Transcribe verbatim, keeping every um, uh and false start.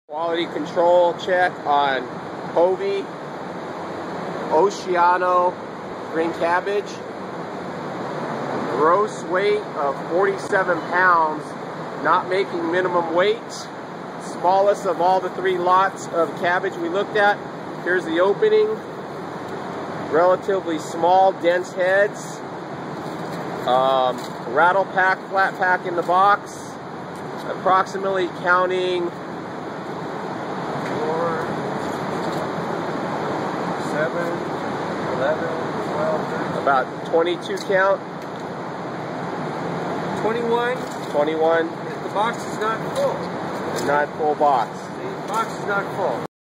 Quality control check on POVE Oceano green cabbage. Gross weight of forty-seven pounds, not making minimum weight. Smallest of all the three lots of cabbage we looked at. Here's the opening. Relatively small, dense heads. Um, rattle pack, flat pack in the box. Approximately counting four, seven, eleven, twelve, thirteen. About twenty-two count. twenty-one. twenty-one. The box is not full. Not full box. The box is not full.